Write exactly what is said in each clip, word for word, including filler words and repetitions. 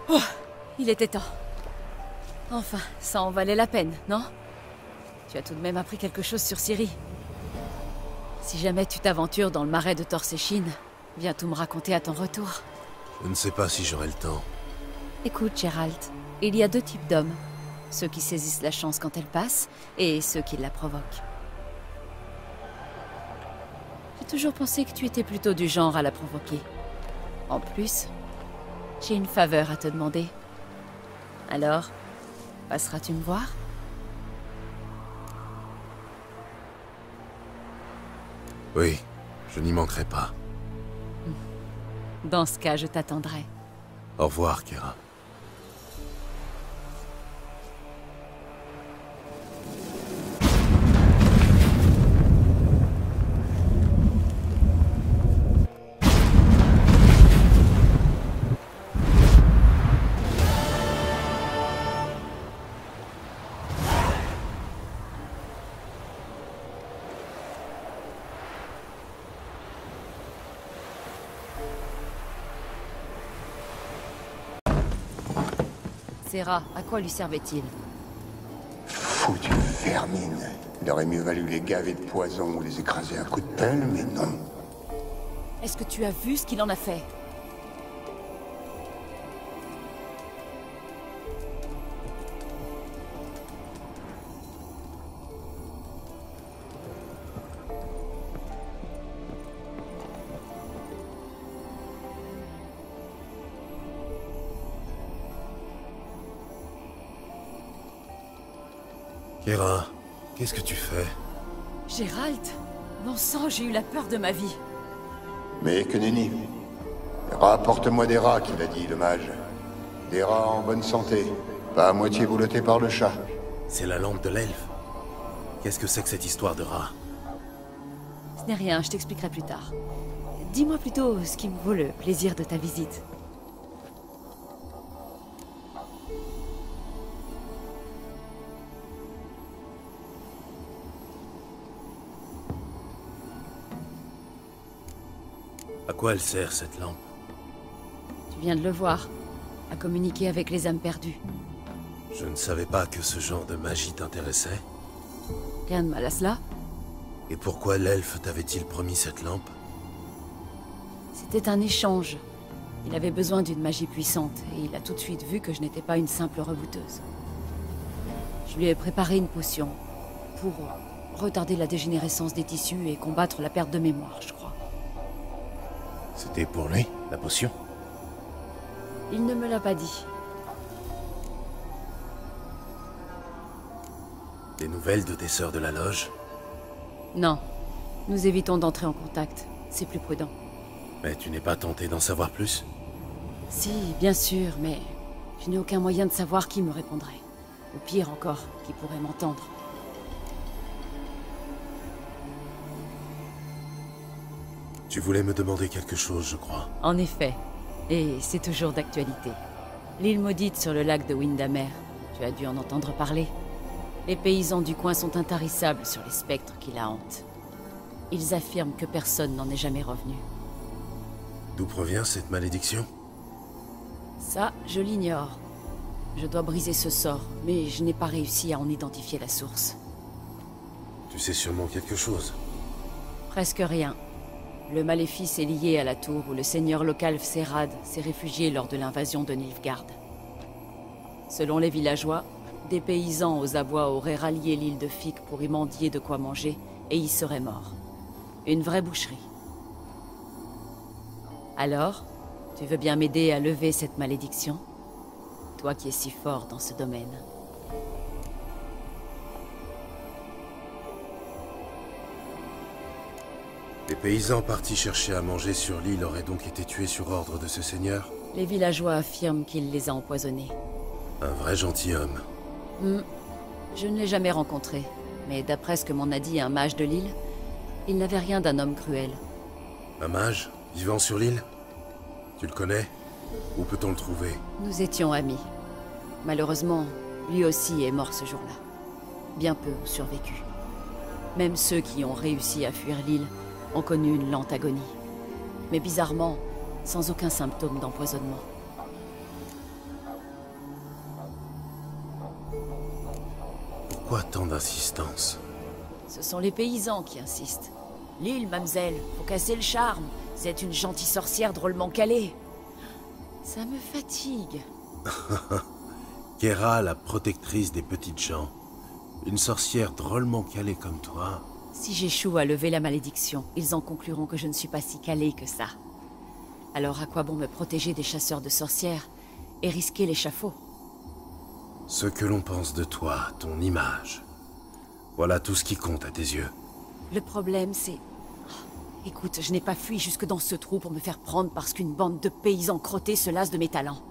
Oh, il était temps. Enfin, ça en valait la peine, non? Tu as tout de même appris quelque chose sur Ciri. Si jamais tu t'aventures dans le marais de Torsechin, viens tout me raconter à ton retour. Je ne sais pas si j'aurai le temps. Écoute, Geralt, il y a deux types d'hommes. Ceux qui saisissent la chance quand elle passe, et ceux qui la provoquent. J'ai toujours pensé que tu étais plutôt du genre à la provoquer. En plus, j'ai une faveur à te demander. Alors, passeras-tu me voir? Oui, je n'y manquerai pas. Dans ce cas, je t'attendrai. Au revoir, Kera. Serra, à quoi lui servait-il? Foutu vermine. Il aurait mieux valu les gaver de poison ou les écraser à coups de pelle, mais non. Est-ce que tu as vu ce qu'il en a fait? Kera, qu'est-ce que tu fais? Geralt, bon sang, j'ai eu la peur de ma vie. Mais que nenni. Rapporte-moi des rats, qu'il a dit, le mage. Des rats en bonne santé, pas à moitié boulottés par le chat. C'est la lampe de l'elfe. Qu'est-ce que c'est que cette histoire de rat? Ce n'est rien, je t'expliquerai plus tard. Dis-moi plutôt ce qui me vaut le plaisir de ta visite. À quoi elle sert, cette lampe? Tu viens de le voir, à communiquer avec les âmes perdues. Je ne savais pas que ce genre de magie t'intéressait. Rien de mal à cela. Et pourquoi l'elfe t'avait-il promis cette lampe? C'était un échange. Il avait besoin d'une magie puissante, et il a tout de suite vu que je n'étais pas une simple rebouteuse. Je lui ai préparé une potion, pour retarder la dégénérescence des tissus et combattre la perte de mémoire, je crois. C'était pour lui, la potion? Il ne me l'a pas dit. Des nouvelles de tes sœurs de la loge? Non. Nous évitons d'entrer en contact. C'est plus prudent. Mais tu n'es pas tenté d'en savoir plus? Si, bien sûr, mais je n'ai aucun moyen de savoir qui me répondrait. Ou pire encore, qui pourrait m'entendre. Tu voulais me demander quelque chose, je crois. En effet. Et c'est toujours d'actualité. L'île maudite sur le lac de Windamer. Tu as dû en entendre parler. Les paysans du coin sont intarissables sur les spectres qui la hantent. Ils affirment que personne n'en est jamais revenu. D'où provient cette malédiction? Ça, je l'ignore. Je dois briser ce sort, mais je n'ai pas réussi à en identifier la source. Tu sais sûrement quelque chose. Presque rien. Le maléfice est lié à la tour où le seigneur local Fserad s'est réfugié lors de l'invasion de Nilfgaard. Selon les villageois, des paysans aux abois auraient rallié l'île de Fic pour y mendier de quoi manger et y seraient morts. Une vraie boucherie. Alors, tu veux bien m'aider à lever cette malédiction? Toi qui es si fort dans ce domaine. Les paysans partis chercher à manger sur l'île auraient donc été tués sur ordre de ce seigneur? Les villageois affirment qu'il les a empoisonnés. Un vrai gentilhomme. Hmm. Je ne l'ai jamais rencontré, mais d'après ce que m'en a dit un mage de l'île, il n'avait rien d'un homme cruel. Un mage? Vivant sur l'île? Tu le connais? Où peut-on le trouver? Nous étions amis. Malheureusement, lui aussi est mort ce jour-là. Bien peu ont survécu. Même ceux qui ont réussi à fuir l'île ont connu une lente agonie. Mais bizarrement, sans aucun symptôme d'empoisonnement. Pourquoi tant d'insistance? Ce sont les paysans qui insistent. L'île, mademoiselle, faut casser le charme. C'est une gentille sorcière drôlement calée. Ça me fatigue. Kera, la protectrice des petites gens. Une sorcière drôlement calée comme toi. Si j'échoue à lever la malédiction, ils en concluront que je ne suis pas si calée que ça. Alors à quoi bon me protéger des chasseurs de sorcières et risquer l'échafaud? Ce que l'on pense de toi, ton image. Voilà tout ce qui compte à tes yeux. Le problème, c'est... Écoute, je n'ai pas fui jusque dans ce trou pour me faire prendre parce qu'une bande de paysans crottés se lasse de mes talents.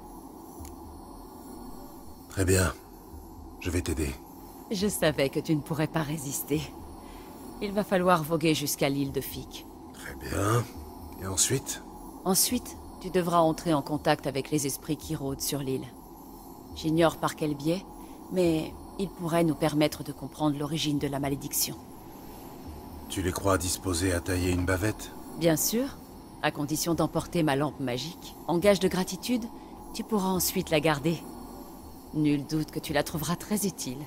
Très bien. Je vais t'aider. Je savais que tu ne pourrais pas résister. Il va falloir voguer jusqu'à l'île de Fique. Très bien. Et ensuite? Ensuite, tu devras entrer en contact avec les esprits qui rôdent sur l'île. J'ignore par quel biais, mais ils pourraient nous permettre de comprendre l'origine de la malédiction. Tu les crois disposés à tailler une bavette? Bien sûr, à condition d'emporter ma lampe magique. En gage de gratitude, tu pourras ensuite la garder. Nul doute que tu la trouveras très utile.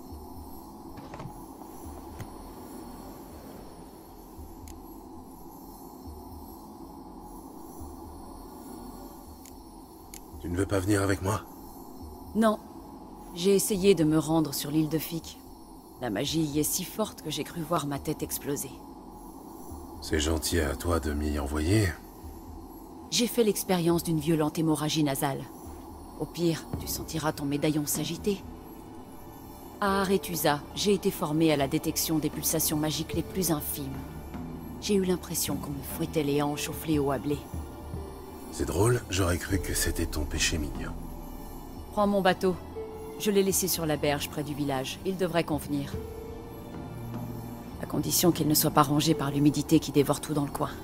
Tu ne veux pas venir avec moi? Non. J'ai essayé de me rendre sur l'île de Fique. La magie y est si forte que j'ai cru voir ma tête exploser. C'est gentil à toi de m'y envoyer. J'ai fait l'expérience d'une violente hémorragie nasale. Au pire, tu sentiras ton médaillon s'agiter. À Aretusa, j'ai été formé à la détection des pulsations magiques les plus infimes. J'ai eu l'impression qu'on me fouettait les hanches au fléau à blé. C'est drôle, j'aurais cru que c'était ton péché mignon. Prends mon bateau. Je l'ai laissé sur la berge près du village. Il devrait convenir. À condition qu'il ne soit pas rongé par l'humidité qui dévore tout dans le coin.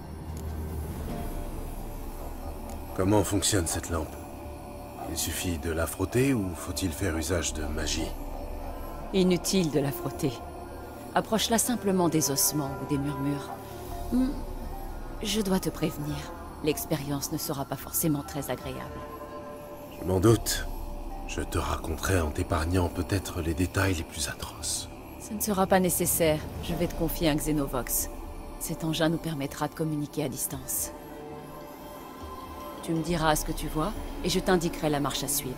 Comment fonctionne cette lampe? Il suffit de la frotter ou faut-il faire usage de magie? Inutile de la frotter. Approche-la simplement des ossements ou des murmures. Hmm. Je dois te prévenir. L'expérience ne sera pas forcément très agréable. Je m'en doute. Je te raconterai en t'épargnant peut-être les détails les plus atroces. Ce ne sera pas nécessaire. Je vais te confier un Xenovox. Cet engin nous permettra de communiquer à distance. Tu me diras ce que tu vois, et je t'indiquerai la marche à suivre.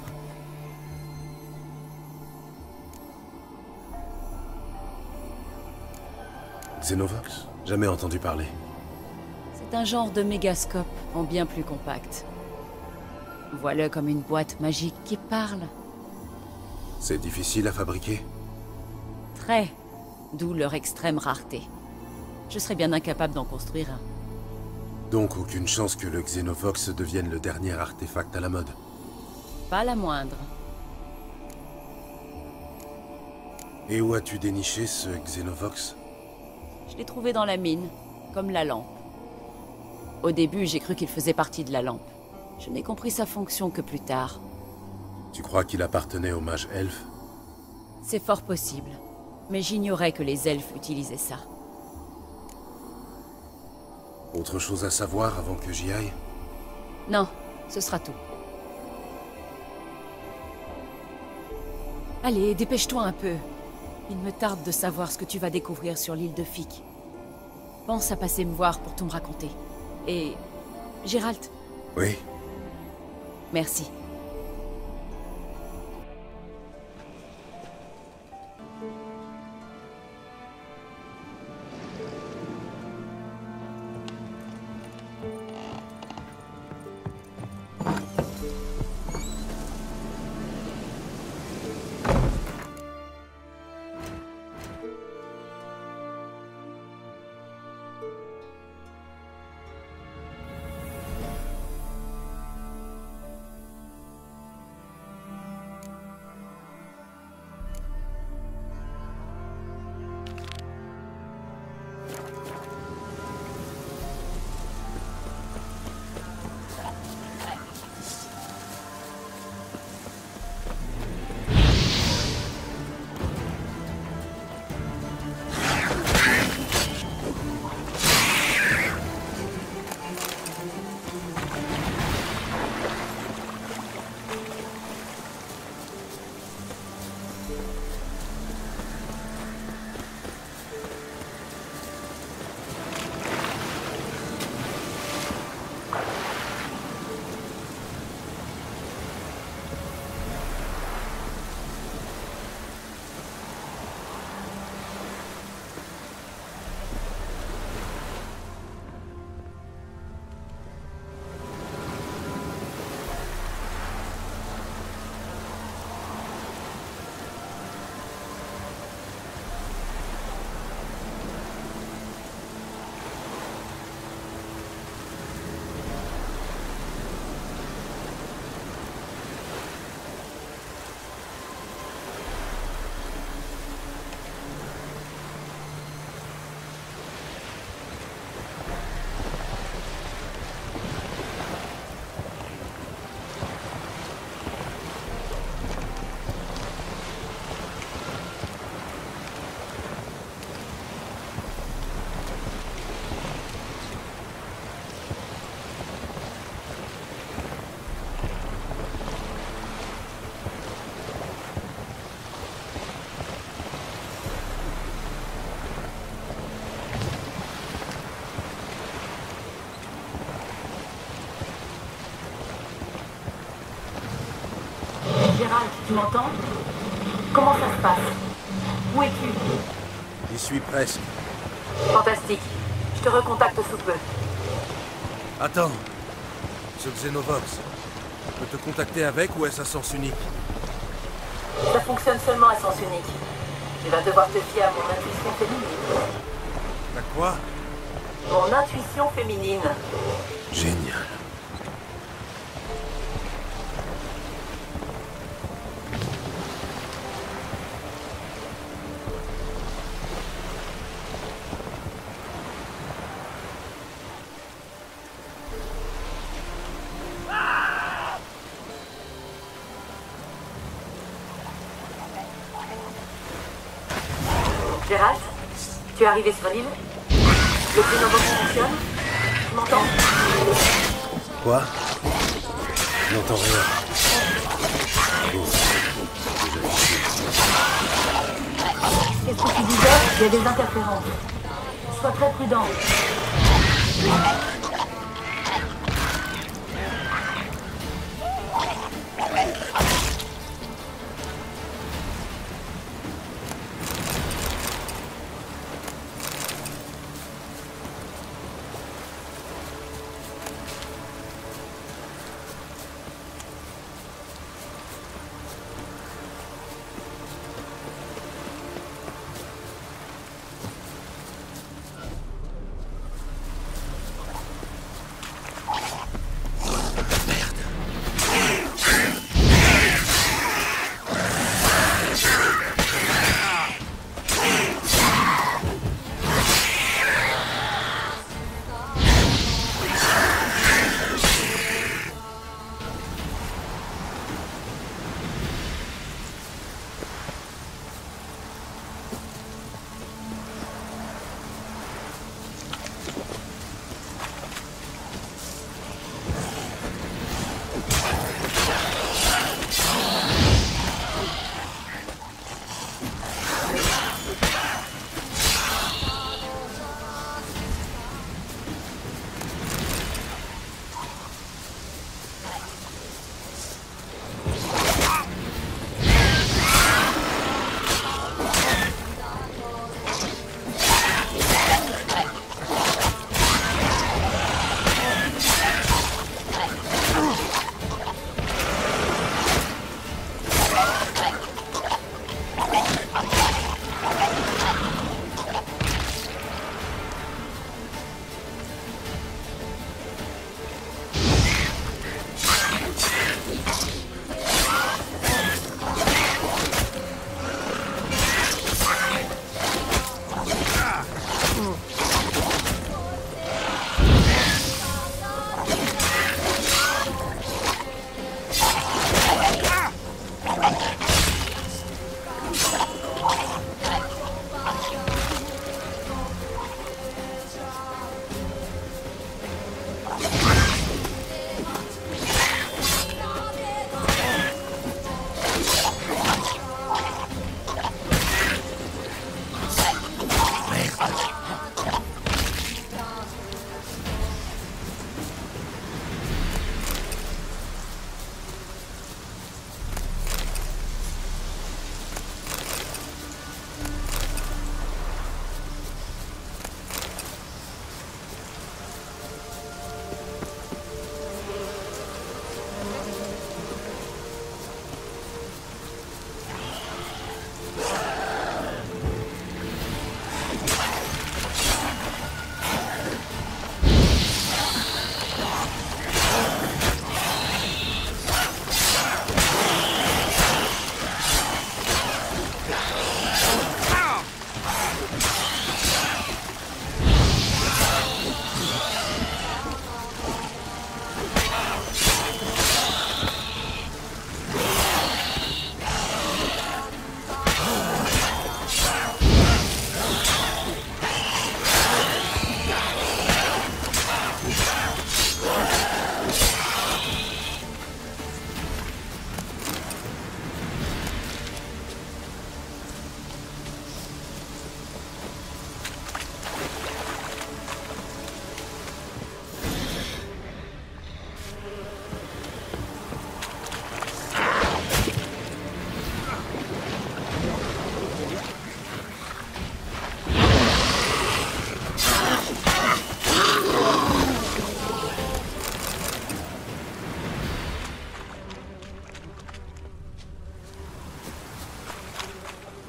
Xenovox? Jamais entendu parler. C'est un genre de mégascope, en bien plus compact. Vois-le comme une boîte magique qui parle. C'est difficile à fabriquer? Très. D'où leur extrême rareté. Je serais bien incapable d'en construire un. Donc aucune chance que le Xenovox devienne le dernier artefact à la mode? Pas la moindre. Et où as-tu déniché ce Xenovox? Je l'ai trouvé dans la mine, comme la lampe. Au début, j'ai cru qu'il faisait partie de la lampe. Je n'ai compris sa fonction que plus tard. Tu crois qu'il appartenait au mage elfe? C'est fort possible. Mais j'ignorais que les elfes utilisaient ça. Autre chose à savoir avant que j'y aille? Non, ce sera tout. Allez, dépêche-toi un peu. Il me tarde de savoir ce que tu vas découvrir sur l'île de Fique. Pense à passer me voir pour tout me raconter. Et... Gérald? Oui. Merci. Gérald, tu m'entends? Comment ça se passe? Où es-tu? J'y suis presque. Fantastique. Je te recontacte sous peu. Attends. Ce Xenovox, je peux te contacter avec ou est-ce à sens unique? Ça fonctionne seulement à sens unique. Tu vas devoir te fier à mon intuition féminine. T'as quoi? Mon intuition féminine. Génial. Gérald, tu es arrivé sur l'île? Le Xenovox fonctionne? Tu m'entends? Quoi? Je n'entends rien. Bon, déjà ici. Qu'est-ce que tu disais? Il y a des interférences. Sois très prudent.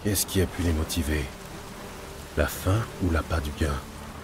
Qu'est-ce qui a pu les motiver? La faim ou l'appât du gain?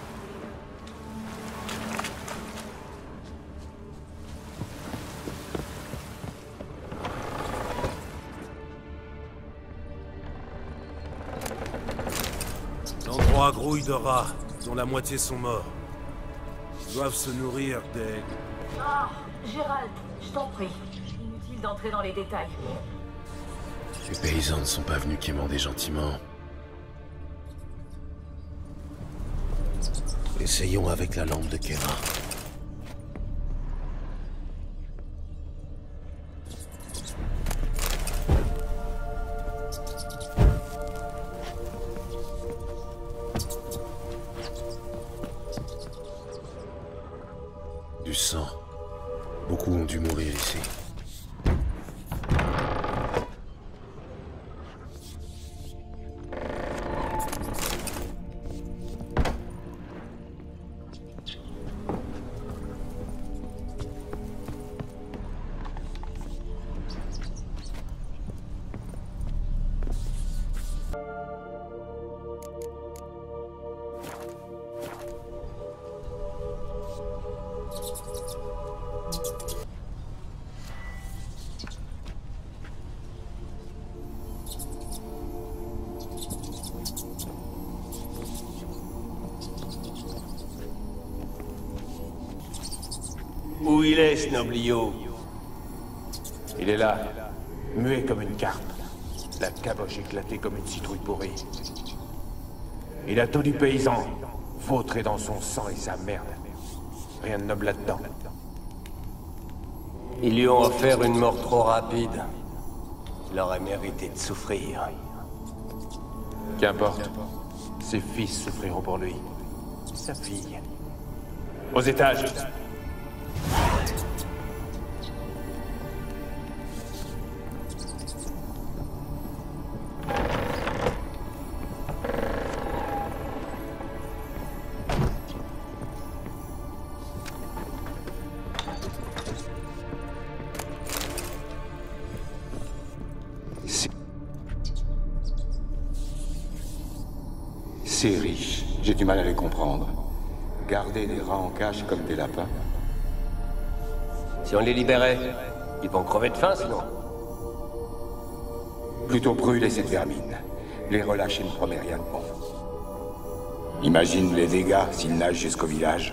L'endroit grouille de rats, dont la moitié sont morts. Ils doivent se nourrir des... Ah, Gérald, je t'en prie. Inutile d'entrer dans les détails. Les paysans ne sont pas venus quémander gentiment. Essayons avec la lampe de Kera. Du sang. Beaucoup ont dû mourir ici. Où il est, ce noblio? Il est là, muet comme une carpe, la caboche éclatée comme une citrouille pourrie. Il a tout du paysan, vautré dans son sang et sa merde. Rien de noble là-dedans. Ils lui ont offert une mort trop rapide. Il aurait mérité de souffrir. Qu'importe, ses fils souffriront pour lui. Sa fille. Aux étages. C'est riche. J'ai du mal à les comprendre. Garder des rats en cage comme des lapins. Si on les libérait, ils vont crever de faim sinon. Plutôt brûler cette vermine. Les relâcher ne promet rien de bon. Imagine les dégâts s'ils nagent jusqu'au village.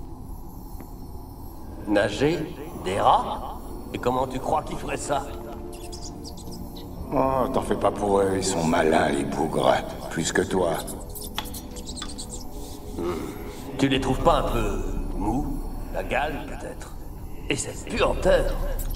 Nager? Des rats? Et comment tu crois qu'ils feraient ça? Oh, t'en fais pas pour eux, ils sont malins les bougres. Plus que toi. Tu les trouves pas un peu mous? La gale, peut-être? Et cette puanteur?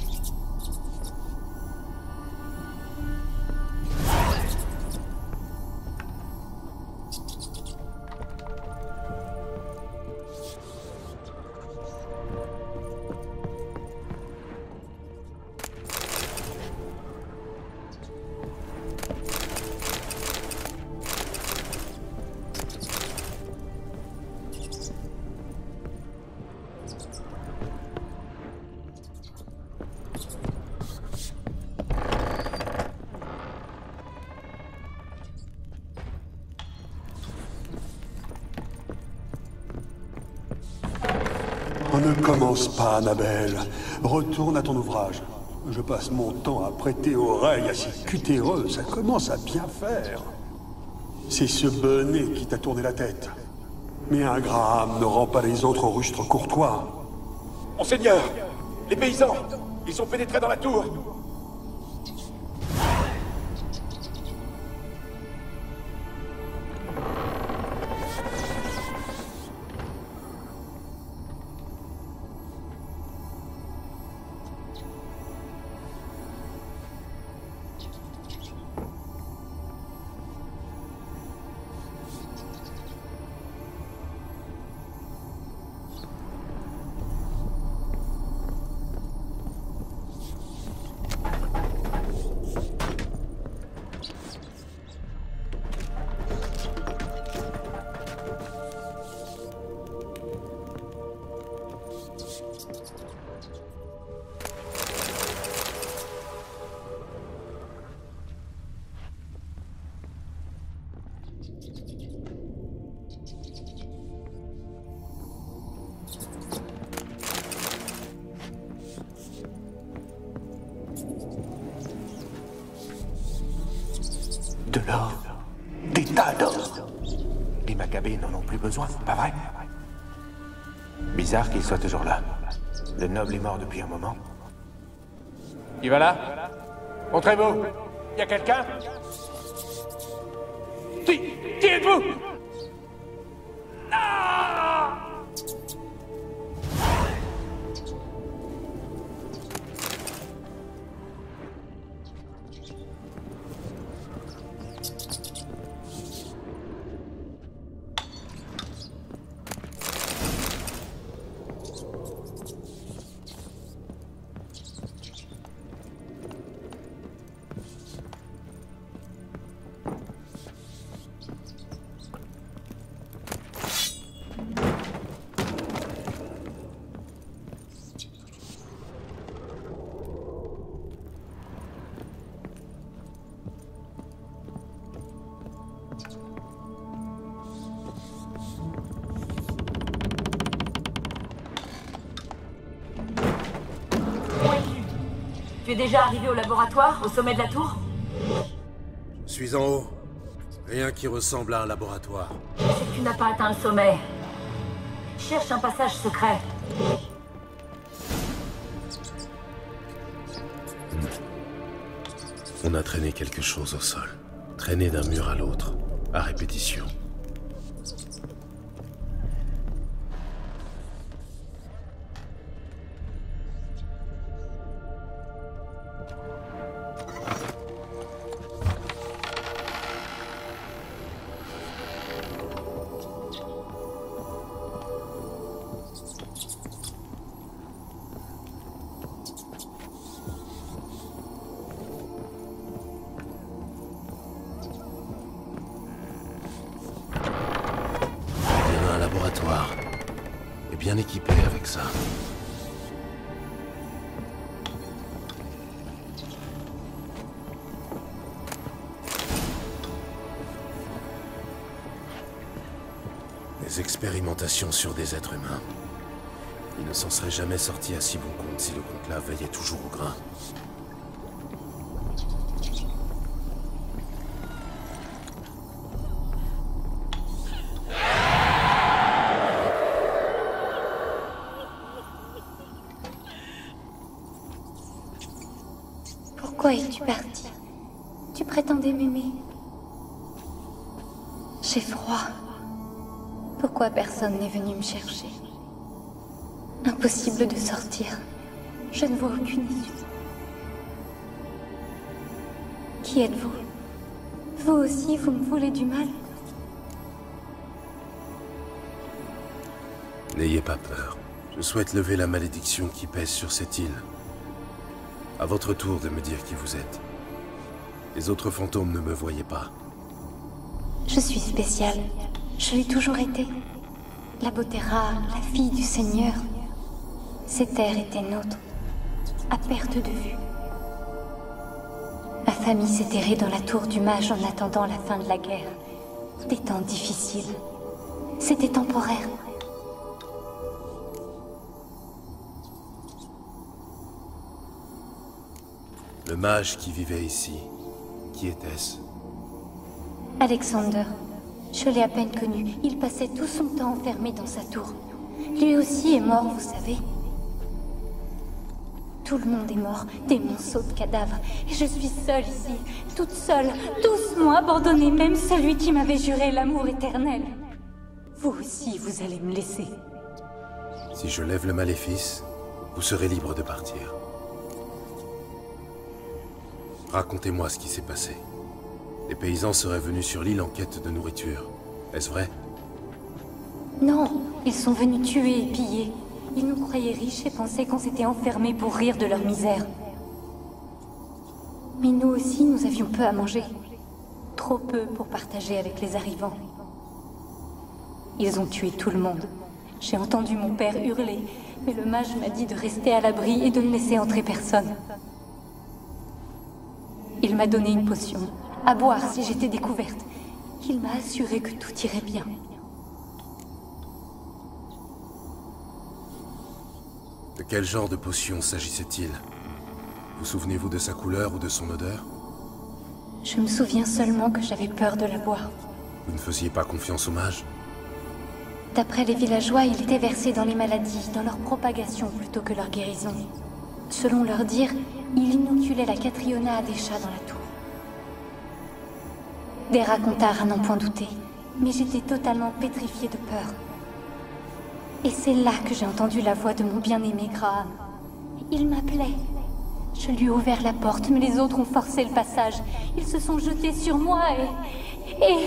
Oh, ne commence pas, Annabelle. Retourne à ton ouvrage. Je passe mon temps à prêter oreille à ces cutéreux. Ça commence à bien faire. C'est ce bonnet qui t'a tourné la tête. Mais un Graham ne rend pas les autres rustres courtois. Monseigneur, les paysans, ils sont pénétrés dans la tour. De l'or. Des tas d'or. Les Maccabées n'en ont plus besoin, pas vrai? Bizarre qu'il soit toujours là. Le noble est mort depuis un moment. Qui va là? Montrez-vous. Y a quelqu'un? Qui? Qui êtes-vous? Ah! Tu es déjà arrivé au laboratoire, au sommet de la tour? Je suis en haut. Rien qui ressemble à un laboratoire. C'est que tu n'as pas atteint le sommet. Cherche un passage secret. On a traîné quelque chose au sol. Traîné d'un mur à l'autre, à répétition. Et bien équipé avec ça. Des expérimentations sur des êtres humains. Il ne s'en serait jamais sorti à si bon compte si le conclave veillait toujours au grain. Pourquoi es-tu parti? Tu prétendais m'aimer. J'ai froid. Pourquoi personne n'est venu me chercher? Impossible de sortir. Je ne vois aucune issue. Qui êtes-vous? Vous aussi, vous me voulez du mal? N'ayez pas peur. Je souhaite lever la malédiction qui pèse sur cette île. À votre tour de me dire qui vous êtes. Les autres fantômes ne me voyaient pas. Je suis spéciale. Je l'ai toujours été. La beauté rare, la fille du Seigneur. Cette terre était nôtre, à perte de vue. Ma famille s'est terrée dans la tour du mage en attendant la fin de la guerre. Des temps difficiles. C'était temporaire. Le mage qui vivait ici, qui était-ce? Alexander. Je l'ai à peine connu. Il passait tout son temps enfermé dans sa tour. Lui aussi est mort, vous savez. Tout le monde est mort, des monceaux de cadavres. Et je suis seule ici, toute seule. Tous m'ont abandonnée, même celui qui m'avait juré l'amour éternel. Vous aussi, vous allez me laisser. Si je lève le maléfice, vous serez libre de partir. Racontez-moi ce qui s'est passé. Les paysans seraient venus sur l'île en quête de nourriture. Est-ce vrai? Non, ils sont venus tuer et piller. Ils nous croyaient riches et pensaient qu'on s'était enfermés pour rire de leur misère. Mais nous aussi, nous avions peu à manger. Trop peu pour partager avec les arrivants. Ils ont tué tout le monde. J'ai entendu mon père hurler, mais le mage m'a dit de rester à l'abri et de ne laisser entrer personne. Il m'a donné une potion, à boire si j'étais découverte. Il m'a assuré que tout irait bien. De quel genre de potion s'agissait-il? Vous souvenez-vous de sa couleur ou de son odeur? Je me souviens seulement que j'avais peur de la boire. Vous ne faisiez pas confiance au mage? D'après les villageois, il était versé dans les maladies, dans leur propagation plutôt que leur guérison. Selon leur dire, il inoculait la Catriona à des chats dans la tour. Des racontards à n'en point douter, mais j'étais totalement pétrifiée de peur. Et c'est là que j'ai entendu la voix de mon bien-aimé Graham. Il m'appelait. Je lui ai ouvert la porte, mais les autres ont forcé le passage. Ils se sont jetés sur moi et... et...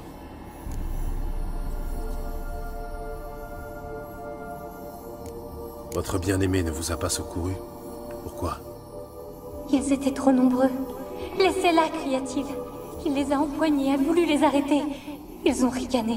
Votre bien-aimé ne vous a pas secouru? Pourquoi? Ils étaient trop nombreux. Laissez-la, cria-t-il. Il les a empoignés, a voulu les arrêter. Ils ont ricané.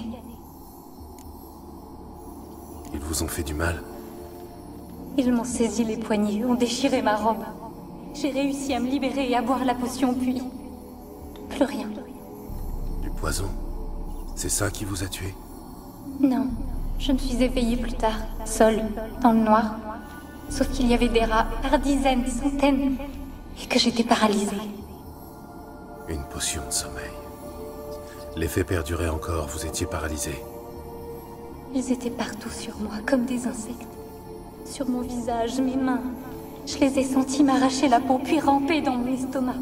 Ils vous ont fait du mal? Ils m'ont saisi les poignets, ont déchiré ma robe. J'ai réussi à me libérer et à boire la potion, puis... plus rien. Du poison? C'est ça qui vous a tué? Non, je me suis éveillée plus tard, seule, dans le noir. Sauf qu'il y avait des rats, par dizaines, centaines, et que j'étais paralysée. Une potion de sommeil. L'effet perdurait encore, vous étiez paralysé. Ils étaient partout sur moi, comme des insectes. Sur mon visage, mes mains. Je les ai sentis m'arracher la peau, puis ramper dans mon estomac.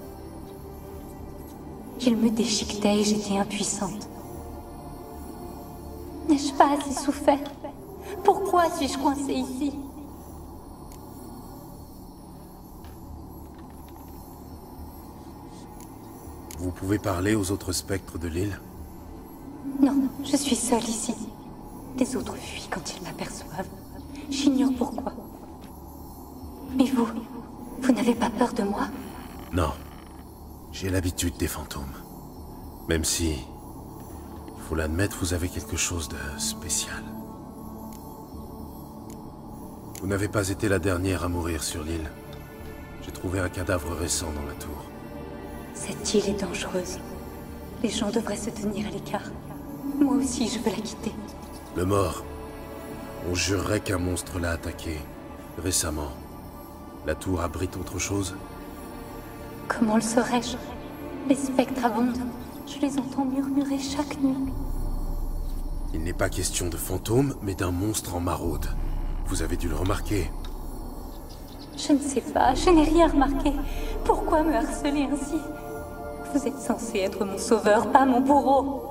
Ils me déchiquetaient et j'étais impuissante. N'ai-je pas assez souffert? Pourquoi suis-je coincée ici? Vous pouvez parler aux autres spectres de l'île? Non, je suis seule ici. Les autres fuient quand ils m'aperçoivent. J'ignore pourquoi. Mais vous, vous n'avez pas peur de moi? Non. J'ai l'habitude des fantômes. Même si, faut l'admettre, vous avez quelque chose de spécial. Vous n'avez pas été la dernière à mourir sur l'île. J'ai trouvé un cadavre récent dans la tour. Cette île est dangereuse. Les gens devraient se tenir à l'écart. Moi aussi, je veux la quitter. Le mort. On jurerait qu'un monstre l'a attaqué. Récemment. La tour abrite autre chose? Comment le saurais-je? Les spectres abondent. Je les entends murmurer chaque nuit. Il n'est pas question de fantôme, mais d'un monstre en maraude. Vous avez dû le remarquer. Je ne sais pas, je n'ai rien remarqué. Pourquoi me harceler ainsi? Vous êtes censé être mon sauveur, pas mon bourreau.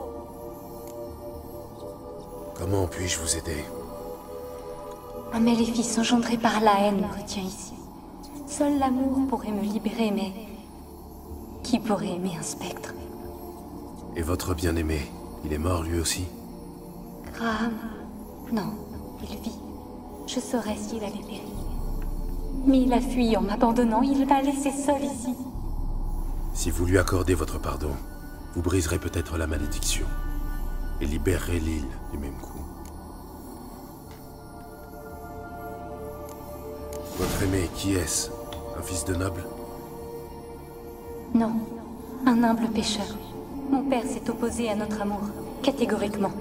Comment puis-je vous aider? Un maléfice engendré par la haine me retient ici. Seul l'amour pourrait me libérer, mais... qui pourrait aimer un spectre? Et votre bien-aimé, il est mort lui aussi? Graham? Non, il vit. Je saurais s'il avait péri. Mais il a fui en m'abandonnant, il m'a laissé seule ici. Si vous lui accordez votre pardon, vous briserez peut-être la malédiction et libérerez l'île du même coup. Votre aimé, qui est-ce? Un fils de noble? Non, un humble pêcheur. Mon père s'est opposé à notre amour, catégoriquement.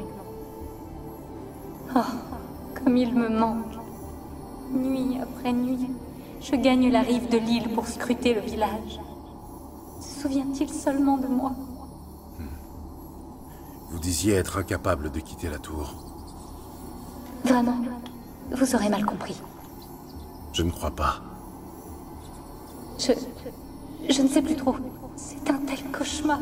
Oh, comme il me manque. Nuit après nuit, je gagne la rive de l'île pour scruter le village. Se souvient-il seulement de moi? hmm. Vous disiez être incapable de quitter la tour. Vraiment? Vous aurez mal compris. Je ne crois pas. Je... je ne sais plus trop. C'est un tel cauchemar.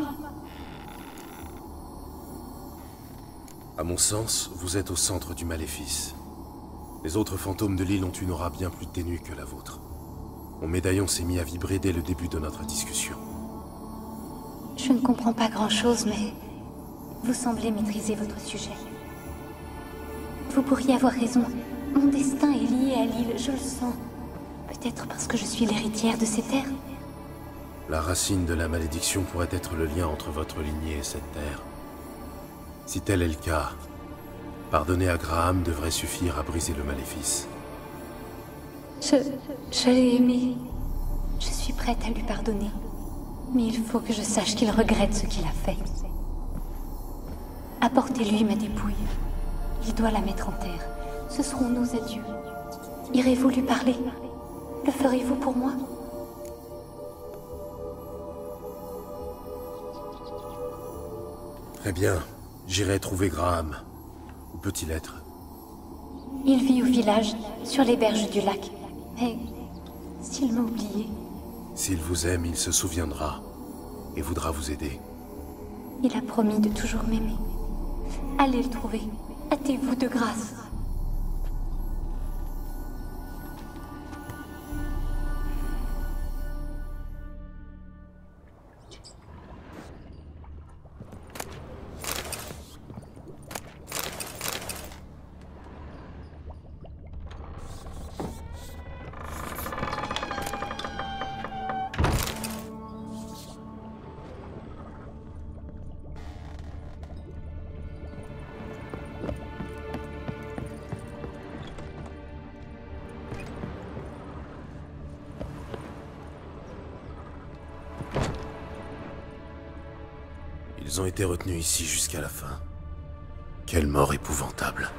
À mon sens, vous êtes au centre du maléfice. Les autres fantômes de l'île ont une aura bien plus ténue que la vôtre. Mon médaillon s'est mis à vibrer dès le début de notre discussion. Je ne comprends pas grand-chose, mais... vous semblez maîtriser votre sujet. Vous pourriez avoir raison. Mon destin est lié à l'île, je le sens. Peut-être parce que je suis l'héritière de ces terres. La racine de la malédiction pourrait être le lien entre votre lignée et cette terre. Si tel est le cas, pardonner à Graham devrait suffire à briser le maléfice. Je... je l'ai aimé. Je suis prête à lui pardonner. Mais il faut que je sache qu'il regrette ce qu'il a fait. Apportez-lui ma dépouille. Il doit la mettre en terre. Ce seront nos adieux. Irez-vous lui parler? Le ferez-vous pour moi? Très bien. J'irai trouver Graham. Où peut-il être? Il vit au village, sur les berges du lac. Mais s'il m'a oublié... S'il vous aime, il se souviendra. Et voudra vous aider. Il a promis de toujours m'aimer. Allez le trouver. Hâtez-vous de grâce. Ils ont été retenus ici jusqu'à la fin. Quelle mort épouvantable.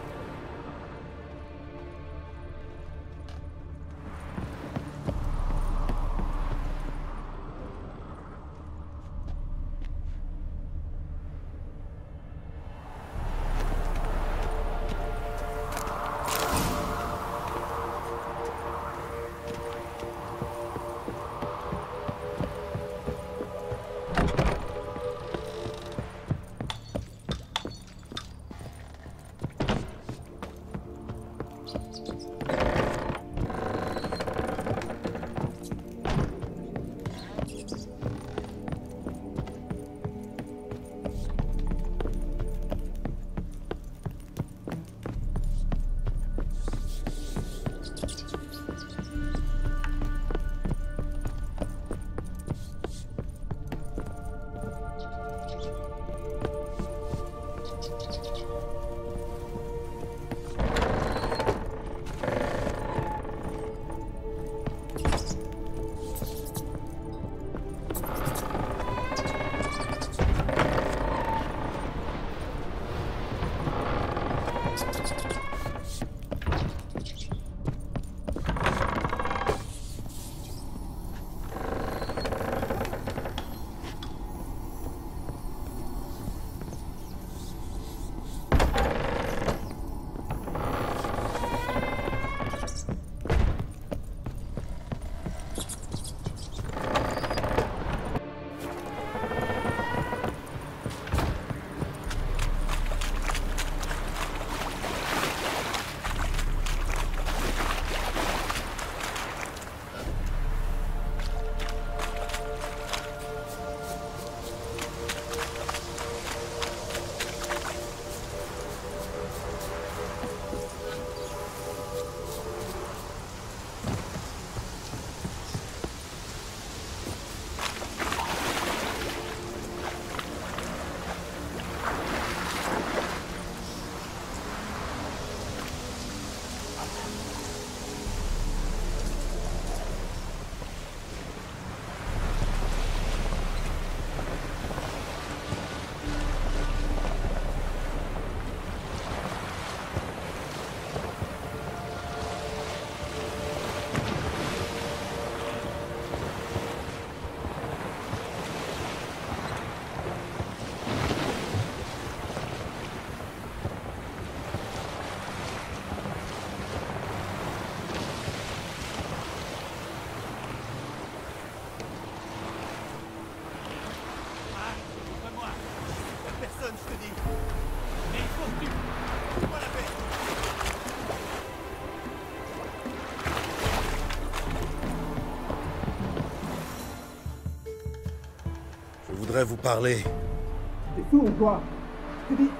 Je voudrais vous parler. T'es fou ou quoi? Je te dis...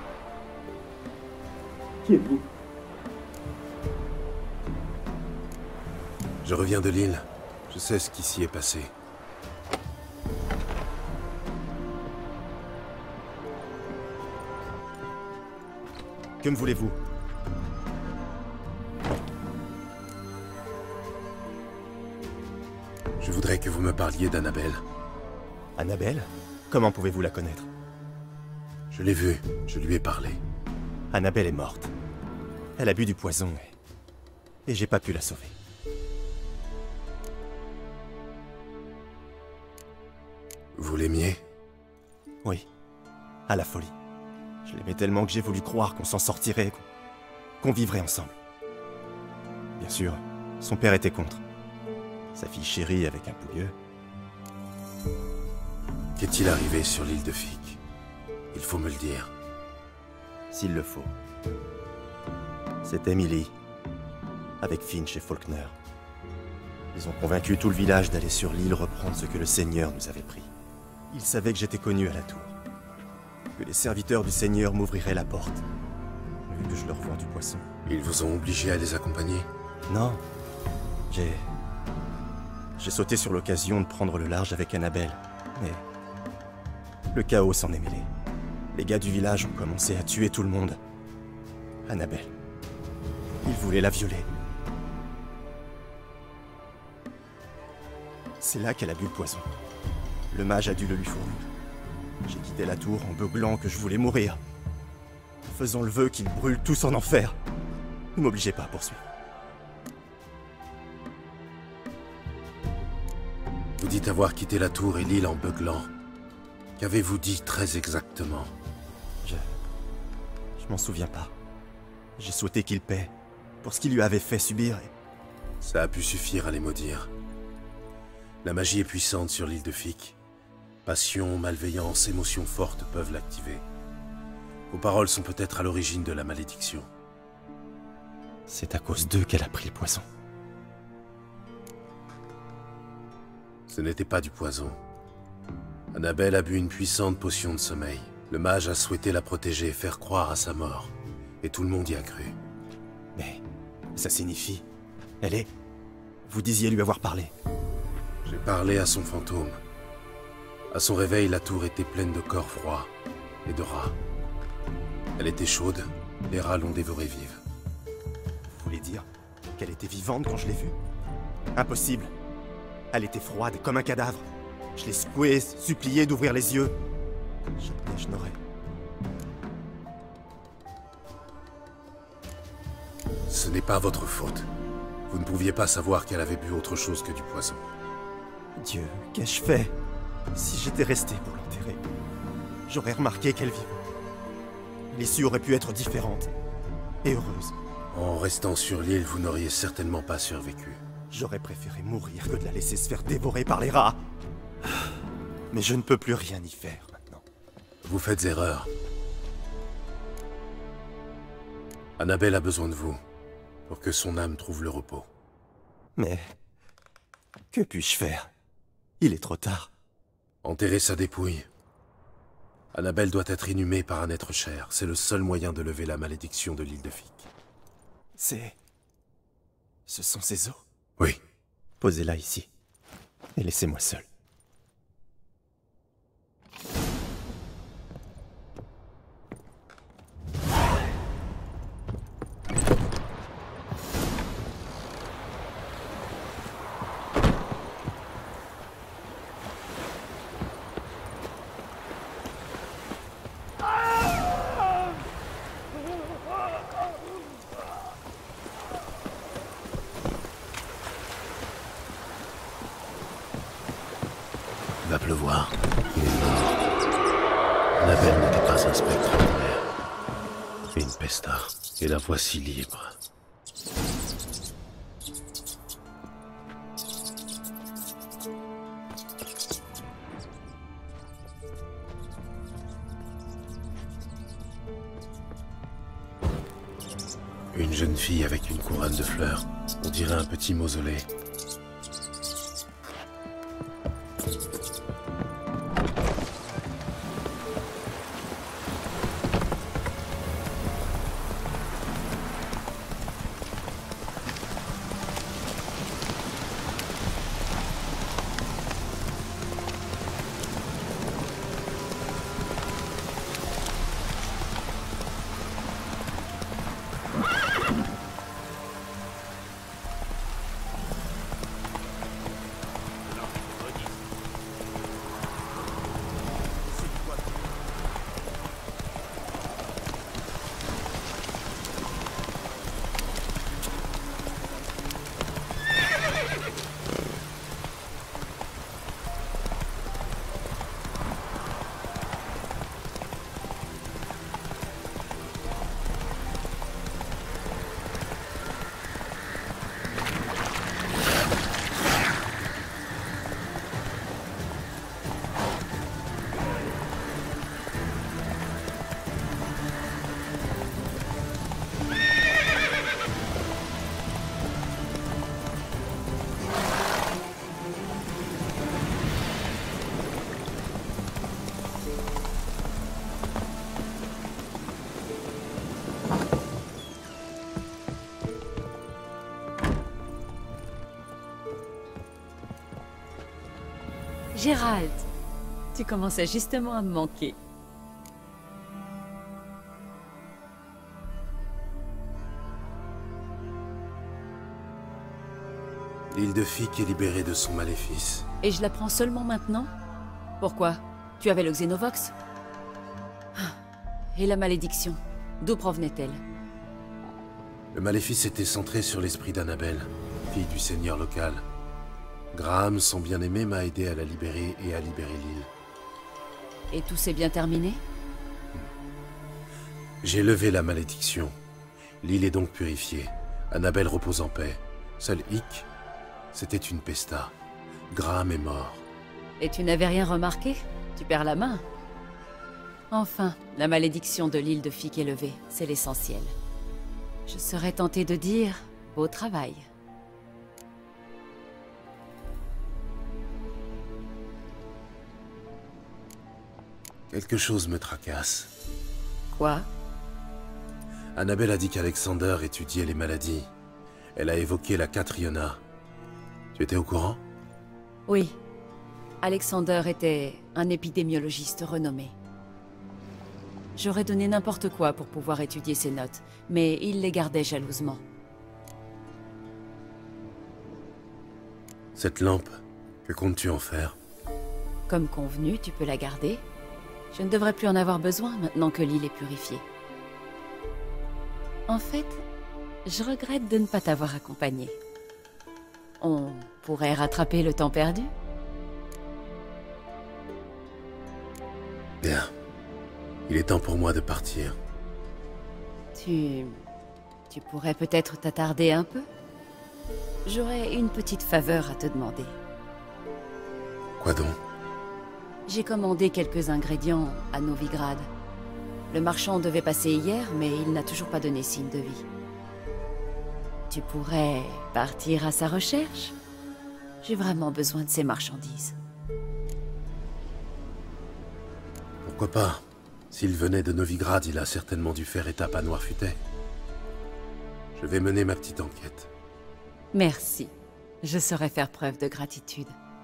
Qui êtes-vous? Je reviens de l'île. Je sais ce qui s'y est passé. Que me voulez-vous? Je voudrais que vous me parliez d'Annabelle. Annabelle? Comment pouvez-vous la connaître? Je l'ai vue, je lui ai parlé. Annabelle est morte. Elle a bu du poison et... et j'ai pas pu la sauver. Vous l'aimiez? Oui. à la folie. Je l'aimais tellement que j'ai voulu croire qu'on s'en sortirait, qu'on qu'on vivrait ensemble. Bien sûr, son père était contre. Sa fille chérie avec un pouilleux. Qu'est-il arrivé sur l'île de Fique? Il faut me le dire. S'il le faut. C'est Emily, avec Finch et Faulkner. Ils ont convaincu tout le village d'aller sur l'île reprendre ce que le Seigneur nous avait pris. Ils savaient que j'étais connu à la tour. Que les serviteurs du Seigneur m'ouvriraient la porte. Vu que je leur vends du poisson. Ils vous ont obligé à les accompagner? Non. J'ai... J'ai sauté sur l'occasion de prendre le large avec Annabelle. Mais... le chaos s'en est mêlé. Les gars du village ont commencé à tuer tout le monde. Annabelle. Ils voulaient la violer. C'est là qu'elle a bu le poison. Le mage a dû le lui fournir. J'ai quitté la tour en beuglant que je voulais mourir. Faisant le vœu qu'ils brûlent tous en enfer. Ne m'obligez pas à poursuivre. Vous dites avoir quitté la tour et l'île en beuglant. Qu'avez-vous dit très exactement? Je... Je m'en souviens pas. J'ai souhaité qu'il paie pour ce qu'il lui avait fait subir et... Ça a pu suffire à les maudire. La magie est puissante sur l'île de Fique. Passion, malveillance, émotions fortes peuvent l'activer. Vos paroles sont peut-être à l'origine de la malédiction. C'est à cause d'eux qu'elle a pris le poison. Ce n'était pas du poison. Annabelle a bu une puissante potion de sommeil. Le mage a souhaité la protéger et faire croire à sa mort. Et tout le monde y a cru. Mais ça signifie... Elle est... Vous disiez lui avoir parlé. J'ai parlé à son fantôme. À son réveil, la tour était pleine de corps froids et de rats. Elle était chaude, les rats l'ont dévorée vive. Vous voulez dire qu'elle était vivante quand je l'ai vue? Impossible. Elle était froide, comme un cadavre. Je l'ai secouée, suppliée d'ouvrir les yeux. Jamais je n'aurais... Ce n'est pas votre faute. Vous ne pouviez pas savoir qu'elle avait bu autre chose que du poison. Dieu, qu'ai-je fait? Si j'étais resté pour l'enterrer, j'aurais remarqué qu'elle vivait. L'issue aurait pu être différente et heureuse. En restant sur l'île, vous n'auriez certainement pas survécu. J'aurais préféré mourir que de la laisser se faire dévorer par les rats. Mais je ne peux plus rien y faire maintenant. Vous faites erreur. Annabelle a besoin de vous, pour que son âme trouve le repos. Mais... que puis-je faire? Il est trop tard. Enterrer sa dépouille. Annabelle doit être inhumée par un être cher. C'est le seul moyen de lever la malédiction de l'île de Fique. C'est... Ce sont ses os? Oui. Posez-la ici. Et laissez-moi seul. Il va pleuvoir. Il est mort. Annabelle n'était pas un spectre ordinaire. Et une pesta. Et la voici libre. Une jeune fille avec une couronne de fleurs. On dirait un petit mausolée. Gérald, tu commençais justement à me manquer. L'île de Fique est libérée de son maléfice. Et je l'apprends seulement maintenant? Pourquoi? Tu avais le Xenovox? Ah, et la malédiction, d'où provenait-elle? Le maléfice était centré sur l'esprit d'Annabelle, fille du seigneur local. Graham, son bien-aimé, m'a aidé à la libérer et à libérer l'île. Et tout s'est bien terminé? J'ai levé la malédiction. L'île est donc purifiée. Annabelle repose en paix. Seul Hic, c'était une pesta. Graham est mort. Et tu n'avais rien remarqué? Tu perds la main. Enfin, la malédiction de l'île de Fique est levée, c'est l'essentiel. Je serais tenté de dire beau travail. Quelque chose me tracasse. Quoi? Annabelle a dit qu'Alexander étudiait les maladies. Elle a évoqué la Catriona. Tu étais au courant? Oui. Alexander était un épidémiologiste renommé. J'aurais donné n'importe quoi pour pouvoir étudier ses notes, mais il les gardait jalousement. Cette lampe, que comptes-tu en faire? Comme convenu, tu peux la garder. Je ne devrais plus en avoir besoin maintenant que l'île est purifiée. En fait, je regrette de ne pas t'avoir accompagné. On pourrait rattraper le temps perdu? Bien. Il est temps pour moi de partir. Tu... Tu pourrais peut-être t'attarder un peu? J'aurais une petite faveur à te demander. Quoi donc? J'ai commandé quelques ingrédients à Novigrad. Le marchand devait passer hier, mais il n'a toujours pas donné signe de vie. Tu pourrais partir à sa recherche? J'ai vraiment besoin de ces marchandises. Pourquoi pas? S'il venait de Novigrad, il a certainement dû faire étape à Noirfutet. Je vais mener ma petite enquête. Merci. Je saurai faire preuve de gratitude.